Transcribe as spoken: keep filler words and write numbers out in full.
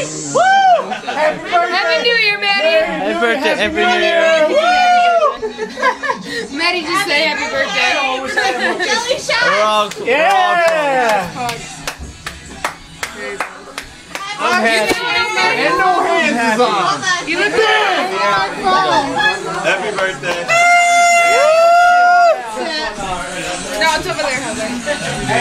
Woo! Happy birthday! Happy New Year, Maddie! Happy birthday! Happy New Year! Maddie, just say happy birthday. Jelly shot! We're all, Yeah! I'm happy. And no hands is on. You look good. Happy birthday. No, it's over there, Heather.